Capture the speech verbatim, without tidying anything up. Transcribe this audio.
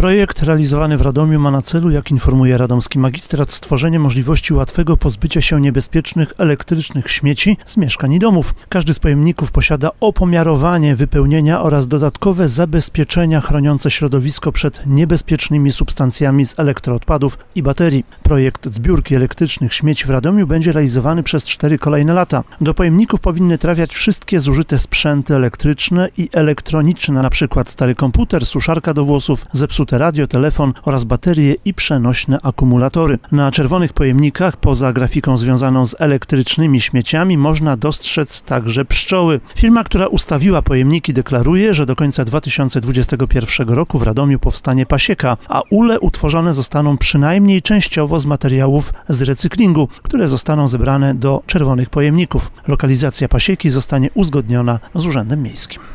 Projekt realizowany w Radomiu ma na celu, jak informuje radomski magistrat, stworzenie możliwości łatwego pozbycia się niebezpiecznych elektrycznych śmieci z mieszkań i domów. Każdy z pojemników posiada opomiarowanie wypełnienia oraz dodatkowe zabezpieczenia chroniące środowisko przed niebezpiecznymi substancjami z elektroodpadów i baterii. Projekt zbiórki elektrycznych śmieci w Radomiu będzie realizowany przez cztery kolejne lata. Do pojemników powinny trafiać wszystkie zużyte sprzęty elektryczne i elektroniczne, np. stary komputer, suszarka do włosów, zepsute radio, telefon oraz baterie i przenośne akumulatory. Na czerwonych pojemnikach, poza grafiką związaną z elektrycznymi śmieciami, można dostrzec także pszczoły. Firma, która ustawiła pojemniki, deklaruje, że do końca dwa tysiące dwudziestego pierwszego roku w Radomiu powstanie pasieka, a ule utworzone zostaną przynajmniej częściowo z materiałów z recyklingu, które zostaną zebrane do czerwonych pojemników. Lokalizacja pasieki zostanie uzgodniona z Urzędem Miejskim.